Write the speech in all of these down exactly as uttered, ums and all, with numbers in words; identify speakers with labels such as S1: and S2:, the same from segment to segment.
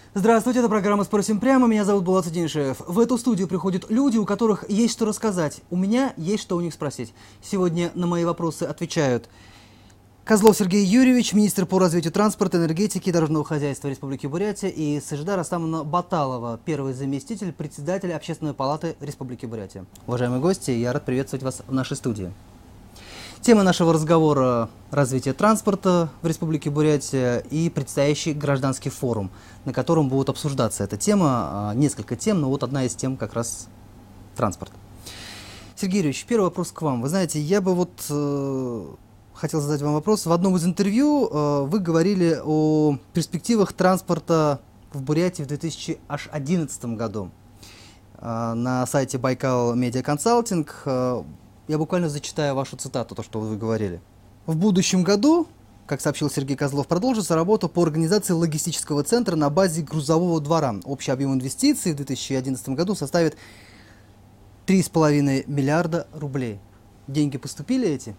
S1: Здравствуйте, это программа «Спросим прямо». Меня зовут Булат Садиншев. В эту студию приходят люди, у которых есть что рассказать. У меня есть что у них спросить. Сегодня на мои вопросы отвечают Козлов Сергей Юрьевич, министр по развитию транспорта, энергетики и дорожного хозяйства Республики Бурятия, и Сажида Растамовна Баталова, первый заместитель председателя Общественной палаты Республики Бурятия. Уважаемые гости, я рад приветствовать вас в нашей студии. Тема нашего разговора – развитие транспорта в Республике Бурятия и предстоящий гражданский форум, на котором будут обсуждаться эта тема, несколько тем, но вот одна из тем как раз транспорт. Сергей Юрьевич, первый вопрос к вам. Вы знаете, я бы вот э, хотел задать вам вопрос. В одном из интервью э, вы говорили о перспективах транспорта в Бурятии в две тысячи одиннадцатом году. Э, на сайте Байкал Медиа Консалтинг э, я буквально зачитаю вашу цитату, то, что вы говорили. В будущем году, как сообщил Сергей Козлов, продолжится работа по организации логистического центра на базе грузового двора. Общий объем инвестиций в две тысячи одиннадцатом году составит три с половиной миллиарда рублей. Деньги поступили эти?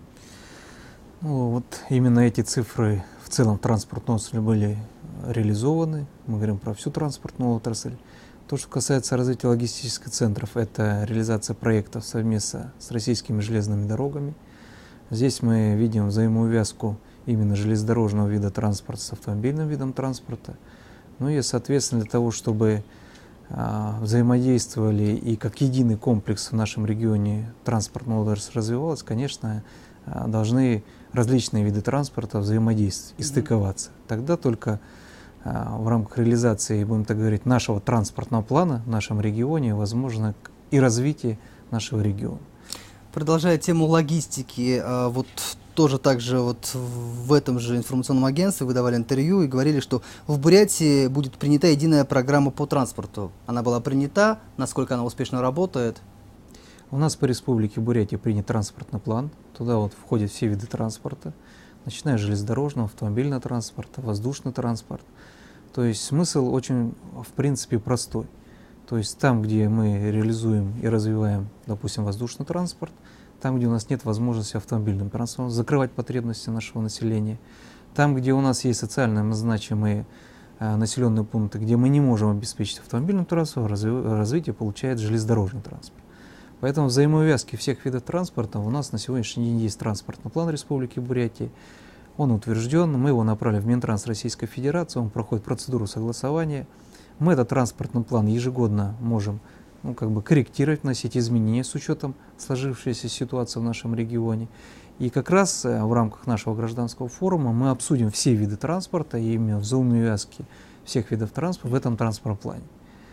S2: Ну, вот именно эти цифры в целом транспортной отрасли были реализованы. Мы говорим про всю транспортную отрасль. То, что касается развития логистических центров, это реализация проектов совместно с российскими железными дорогами. Здесь мы видим взаимоувязку именно железнодорожного вида транспорта с автомобильным видом транспорта. Ну и, соответственно, для того, чтобы а, взаимодействовали и как единый комплекс в нашем регионе транспортная отрасль развивалась, конечно, а, должны различные виды транспорта взаимодействовать и стыковаться. Тогда только в рамках реализации, будем так говорить, нашего транспортного плана в нашем регионе возможно и развитие нашего региона.
S1: Продолжая тему логистики, вот тоже также вот в этом же информационном агентстве вы давали интервью и говорили, что в Бурятии будет принята единая программа по транспорту. Она была принята, насколько она успешно работает?
S2: У нас по Республике Бурятия принят транспортный план. Туда вот входят все виды транспорта, начиная с железнодорожного, автомобильного транспорта, воздушный транспорт. То есть смысл очень, в принципе, простой. То есть там, где мы реализуем и развиваем, допустим, воздушный транспорт, там, где у нас нет возможности автомобильным транспортом закрывать потребности нашего населения, там, где у нас есть социально значимые а, населенные пункты, где мы не можем обеспечить автомобильным транспортом, разви- развитие получает железнодорожный транспорт. Поэтому взаимоувязки всех видов транспорта у нас на сегодняшний день есть транспортный план Республики Бурятия. Он утвержден, мы его направили в Минтранс Российской Федерации, он проходит процедуру согласования. Мы этот транспортный план ежегодно можем ну, как бы корректировать, вносить изменения с учетом сложившейся ситуации в нашем регионе. И как раз в рамках нашего гражданского форума мы обсудим все виды транспорта и именно взаимоувязки всех видов транспорта в этом транспортном плане.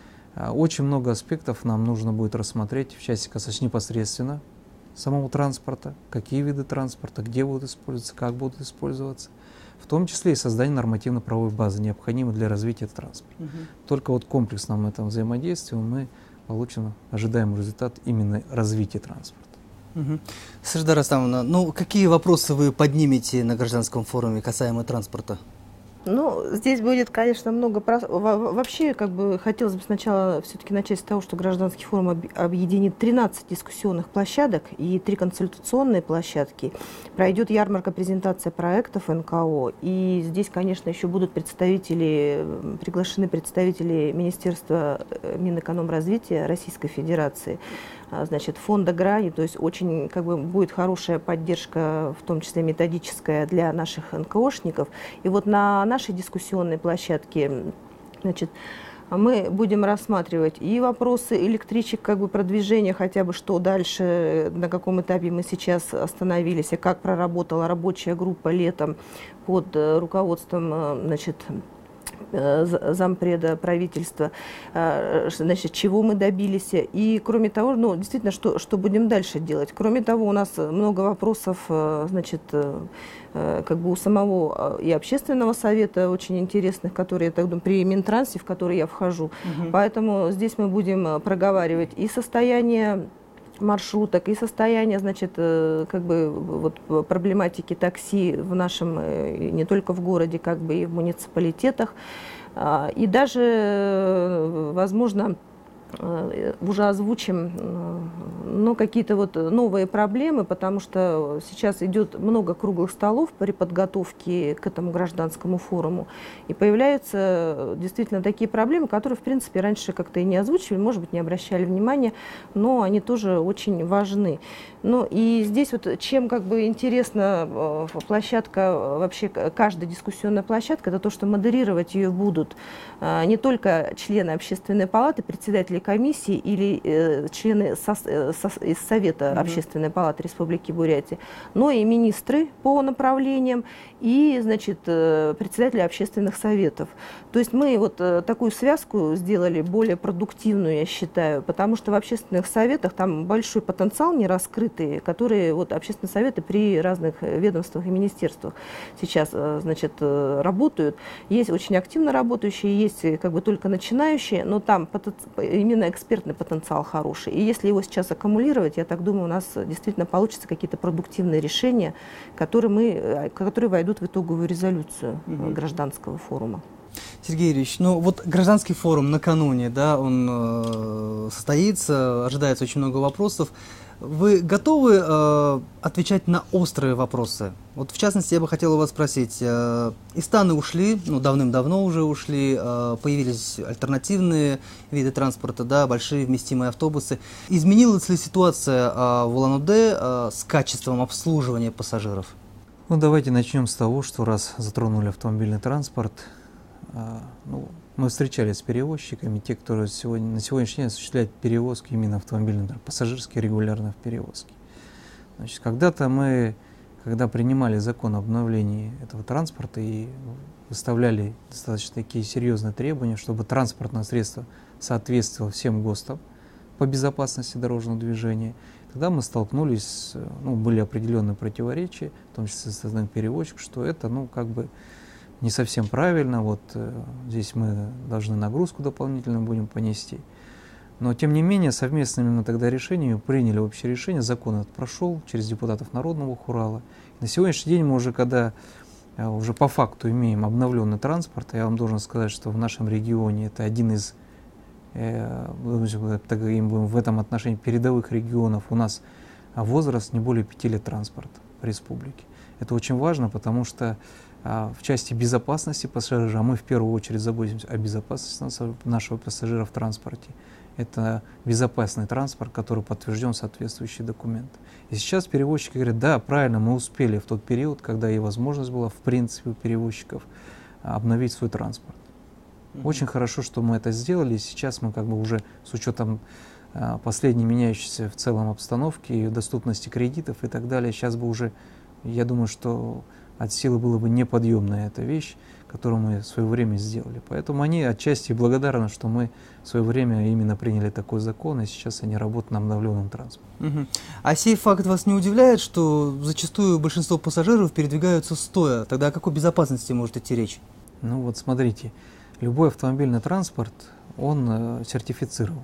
S2: Очень много аспектов нам нужно будет рассмотреть в части касательно непосредственно самого транспорта, какие виды транспорта, где будут использоваться, как будут использоваться, в том числе и создание нормативно-правовой базы, необходимой для развития транспорта. Угу. Только вот комплексном этом взаимодействии мы получим ожидаемый результат именно развития транспорта.
S1: Угу. Сажида Растамовна, ну какие вопросы вы поднимете на гражданском форуме касаемо транспорта?
S3: Ну, здесь будет, конечно, много... Вообще, как бы, хотелось бы сначала все-таки начать с того, что гражданский форум объединит тринадцать дискуссионных площадок и три консультационные площадки. Пройдет ярмарка, презентация проектов эн ка о. И здесь, конечно, еще будут представители, приглашены представители Министерства Минэкономразвития Российской Федерации, значит, фонда грани, то есть очень как бы будет хорошая поддержка, в том числе методическая, для наших эн ка о-шников. И вот на нашей дискуссионной площадке, значит, мы будем рассматривать и вопросы электричек, как бы продвижения, хотя бы что дальше, на каком этапе мы сейчас остановились, и как проработала рабочая группа летом под руководством, значит, зампреда правительства, значит, чего мы добились. И кроме того, ну, действительно, что, что будем дальше делать? Кроме того, у нас много вопросов, значит, как бы у самого и общественного совета очень интересных, которые, я так думаю, при Минтрансе, в который я вхожу. Угу. Поэтому здесь мы будем проговаривать и состояние маршруток, и состояние, значит, как бы вот проблематики такси в нашем, не только в городе, как бы и в муниципалитетах, и даже, возможно, уже озвучим ну, какие-то вот новые проблемы, потому что сейчас идет много круглых столов при подготовке к этому гражданскому форуму, и появляются действительно такие проблемы, которые, в принципе, раньше как-то и не озвучивали, может быть, не обращали внимания, но они тоже очень важны. Ну и здесь вот чем как бы интересна площадка, вообще каждая дискуссионная площадка, это то, что модерировать ее будут не только члены общественной палаты, председатели комиссии или э, члены со, со, из Совета mm-hmm. Общественной палаты Республики Бурятия, но и министры по направлениям и, значит, э, председатели общественных советов. То есть мы вот э, такую связку сделали более продуктивную, я считаю, потому что в общественных советах там большой потенциал не раскрытый, которые вот общественные советы при разных ведомствах и министерствах сейчас, э, значит, э, работают. Есть очень активно работающие, есть как бы только начинающие, но там именно экспертный потенциал хороший. И если его сейчас аккумулировать, я так думаю, у нас действительно получатся какие-то продуктивные решения, которые, мы, которые войдут в итоговую резолюцию угу. гражданского форума.
S1: Сергей Юрьевич, ну вот гражданский форум накануне, да, он э, состоится, ожидается очень много вопросов. Вы готовы э, отвечать на острые вопросы? Вот в частности, я бы хотел у вас спросить, э, Истаны ушли, ну давным-давно уже ушли, э, появились альтернативные виды транспорта, да, большие вместимые автобусы. Изменилась ли ситуация э, в Улан-Удэ э, с качеством обслуживания пассажиров?
S2: Ну давайте начнем с того, что раз затронули автомобильный транспорт, э, ну, мы встречались с перевозчиками, те, которые сегодня, на сегодняшний день осуществляют перевозки именно автомобильные, пассажирские регулярно в перевозке. Значит, когда-то мы, когда принимали закон об обновлении этого транспорта и выставляли достаточно такие серьезные требования, чтобы транспортное средство соответствовало всем ГОСТам по безопасности дорожного движения, тогда мы столкнулись, ну, были определенные противоречия, в том числе со стороны перевозчиков, что это, ну, как бы не совсем правильно, вот э, здесь мы должны нагрузку дополнительную будем понести. Но тем не менее, совместными мы тогда решениями приняли общее решение, закон этот прошел через депутатов Народного хурала. На сегодняшний день мы уже, когда э, уже по факту имеем обновленный транспорт, я вам должен сказать, что в нашем регионе это один из, э, так говорим, в этом отношении передовых регионов, у нас возраст не более пяти лет транспорта в республике. Это очень важно, потому что в части безопасности пассажира, а мы в первую очередь заботимся о безопасности нашего пассажира в транспорте. Это безопасный транспорт, который подтвержден соответствующий документ. И сейчас перевозчики говорят, да, правильно, мы успели в тот период, когда и возможность была, в принципе, у перевозчиков обновить свой транспорт. Mm-hmm. Очень хорошо, что мы это сделали, и сейчас мы как бы уже с учетом последней меняющейся в целом обстановки и доступности кредитов и так далее, сейчас бы уже, я думаю, что от силы было бы неподъемная эта вещь, которую мы в свое время сделали. Поэтому они отчасти благодарны, что мы в свое время именно приняли такой закон, и сейчас они работают на обновленном транспорте.
S1: Угу. А сей факт вас не удивляет, что зачастую большинство пассажиров передвигаются стоя? Тогда о какой безопасности может идти речь?
S2: Ну вот смотрите, любой автомобильный транспорт, он э, сертифицирован.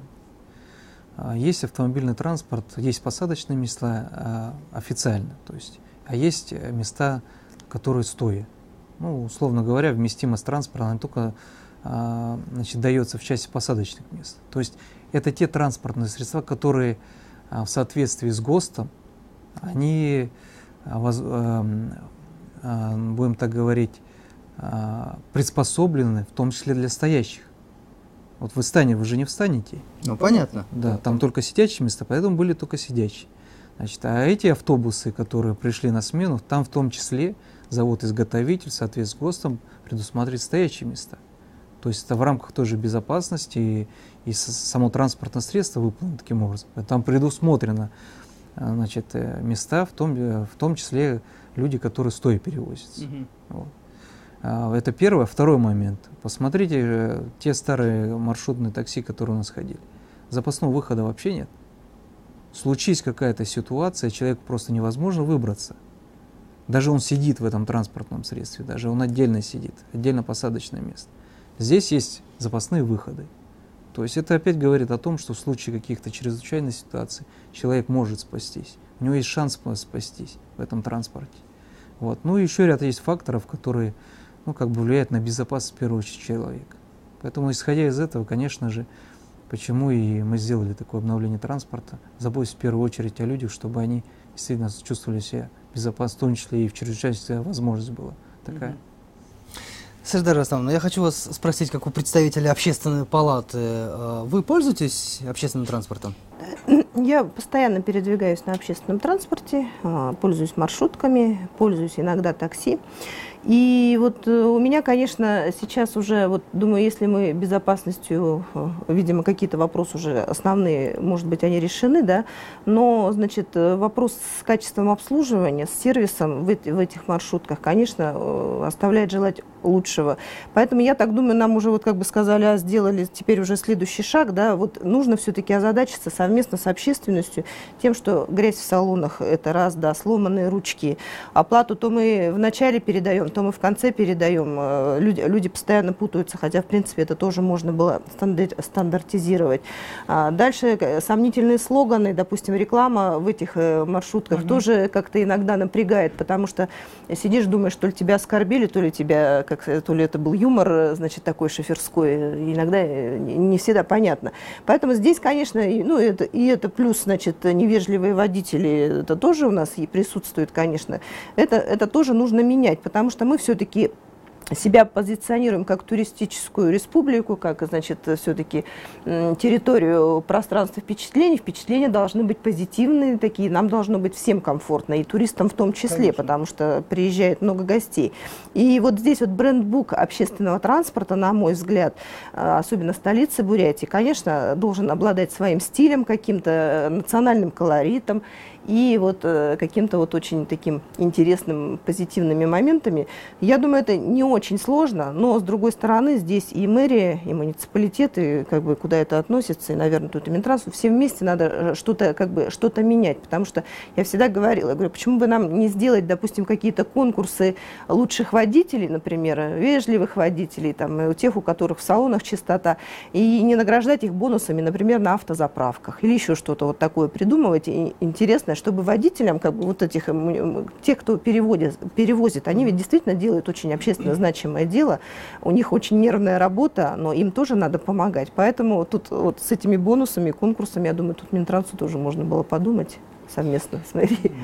S2: Есть автомобильный транспорт, есть посадочные места э, официально, то есть, а есть места, которые стоя. Ну, условно говоря, вместимость транспорта она только а, значит, дается в части посадочных мест. То есть это те транспортные средства, которые а, в соответствии с ГОСТом, они, а, воз, а, а, будем так говорить, а, приспособлены, в том числе для стоящих. Вот вы встанете, вы же не встанете.
S1: Ну, понятно.
S2: Да, там только сидячие места, поэтому были только сидячие. Значит, а эти автобусы, которые пришли на смену, там в том числе завод-изготовитель, соответственно, с ГОСТом предусматривает стоячие места. То есть это в рамках той же безопасности и, и само транспортное средство выполнено таким образом. Там предусмотрено, значит, места, в том, в том числе люди, которые стоя перевозятся. Mm-hmm. Вот. Это первый. Второй момент. Посмотрите те старые маршрутные такси, которые у нас ходили. Запасного выхода вообще нет. Случись какая-то ситуация, человеку просто невозможно выбраться. Даже он сидит в этом транспортном средстве, даже он отдельно сидит, отдельно посадочное место. Здесь есть запасные выходы. То есть это опять говорит о том, что в случае каких-то чрезвычайных ситуаций человек может спастись. У него есть шанс спастись в этом транспорте. Вот. Ну и еще ряд есть факторов, которые, ну, как бы влияют на безопасность в первую очередь человека. Поэтому, исходя из этого, конечно же, Почему и мы сделали такое обновление транспорта. Заботимся в первую очередь о людях, чтобы они действительно чувствовали себя безопасно, в том числе и в чрезвычайной возможность была такая. Mm-hmm.
S1: Сажида Ростовна, я хочу вас спросить, как у представителя общественной палаты, вы пользуетесь общественным транспортом?
S3: Я постоянно передвигаюсь на общественном транспорте, пользуюсь маршрутками, пользуюсь иногда такси. И вот у меня, конечно, сейчас уже, вот думаю, если мы безопасностью, видимо, какие-то вопросы уже основные, может быть, они решены, да, но, значит, вопрос с качеством обслуживания, с сервисом в, эти, в этих маршрутках, конечно, оставляет желать лучшего. Поэтому я так думаю, нам уже, вот как бы сказали, а сделали теперь уже следующий шаг, да, вот нужно все-таки озадачиться совместно с общественностью тем, что грязь в салонах, это раз, да, сломанные ручки, оплату то мы вначале передаем, то мы в конце передаем. Люди, люди постоянно путаются, хотя, в принципе, это тоже можно было стандартизировать. А дальше сомнительные слоганы, допустим, реклама в этих маршрутках mm-hmm. тоже как-то иногда напрягает, потому что сидишь, думаешь, то ли тебя оскорбили, то ли тебя, как, то ли это был юмор, значит, такой шоферской. Иногда не всегда понятно. Поэтому здесь, конечно, ну, это, и это плюс, значит, невежливые водители, это тоже у нас и присутствует, конечно. Это, это тоже нужно менять, потому что мы все-таки себя позиционируем как туристическую республику, как, значит, все-таки территорию пространства впечатлений. Впечатления должны быть позитивные такие, нам должно быть всем комфортно, и туристам в том числе, конечно, потому что приезжает много гостей. И вот здесь вот брендбук общественного транспорта, на мой взгляд, особенно столицы Бурятии, конечно, должен обладать своим стилем, каким-то национальным колоритом, и вот э, каким-то вот очень таким интересным, позитивными моментами. Я думаю, это не очень сложно, но, с другой стороны, здесь и мэрия, и муниципалитеты, как бы, куда это относится, и, наверное, тут и Минтранс, все вместе надо что-то, как бы, что-то менять, потому что я всегда говорила, я говорю, почему бы нам не сделать, допустим, какие-то конкурсы лучших водителей, например, вежливых водителей, там, у тех, у которых в салонах чистота, и не награждать их бонусами, например, на автозаправках, или еще что-то вот такое придумывать, и интересно, чтобы водителям, как бы вот этих, тех, кто переводит, перевозит, они ведь действительно делают очень общественно значимое дело, у них очень нервная работа, но им тоже надо помогать. Поэтому тут вот с этими бонусами, конкурсами, я думаю, тут Минтрансу тоже можно было подумать совместно с мэрией.